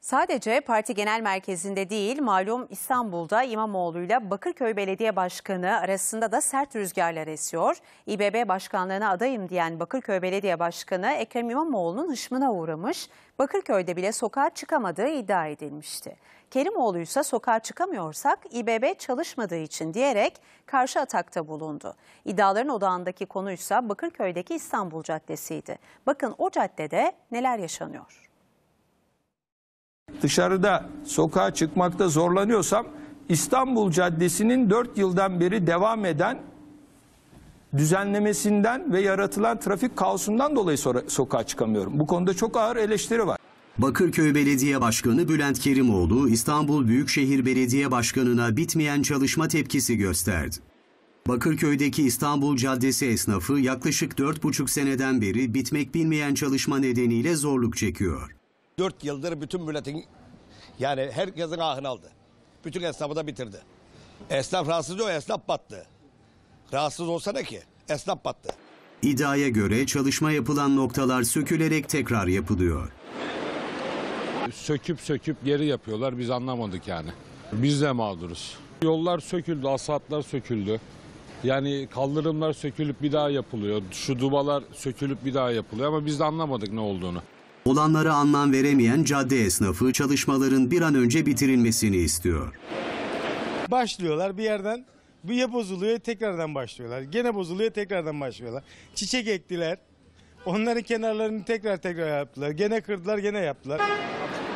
Sadece parti genel merkezinde değil, malum İstanbul'da İmamoğlu'yla Bakırköy Belediye Başkanı arasında da sert rüzgarlar esiyor. İBB Başkanlığı'na adayım diyen Bakırköy Belediye Başkanı Ekrem İmamoğlu'nun hışmına uğramış, Bakırköy'de bile sokağa çıkamadığı iddia edilmişti. Kerimoğlu ise sokağa çıkamıyorsak İBB çalışmadığı için diyerek karşı atakta bulundu. İddiaların odağındaki konuysa Bakırköy'deki İstanbul Caddesi'ydi. Bakın o caddede neler yaşanıyor. Dışarıda sokağa çıkmakta zorlanıyorsam İstanbul Caddesi'nin 4 yıldan beri devam eden düzenlemesinden ve yaratılan trafik kaosundan dolayı sokağa çıkamıyorum. Bu konuda çok ağır eleştiri var. Bakırköy Belediye Başkanı Bülent Kerimoğlu, İstanbul Büyükşehir Belediye Başkanı'na bitmeyen çalışma tepkisi gösterdi. Bakırköy'deki İstanbul Caddesi esnafı yaklaşık 4,5 seneden beri bitmek bilmeyen çalışma nedeniyle zorluk çekiyor. 4 yıldır bütün milletin, yani herkesin ahını aldı. Bütün esnafı da bitirdi. Esnaf rahatsız o esnaf battı. Rahatsız olsa ne ki? Esnaf battı. İddiaya göre çalışma yapılan noktalar sökülerek tekrar yapılıyor. Söküp geri yapıyorlar, biz anlamadık yani. Biz de mağduruz. Yollar söküldü, asfaltlar söküldü. Yani kaldırımlar sökülüp bir daha yapılıyor. Şu dubalar sökülüp bir daha yapılıyor ama biz de anlamadık ne olduğunu. Olanlara anlam veremeyen cadde esnafı çalışmaların bir an önce bitirilmesini istiyor. Başlıyorlar bir yerden, bir bozuluyor, tekrardan başlıyorlar. Gene bozuluyor, tekrardan başlıyorlar. Çiçek ektiler, onların kenarlarını tekrar yaptılar. Gene kırdılar, gene yaptılar.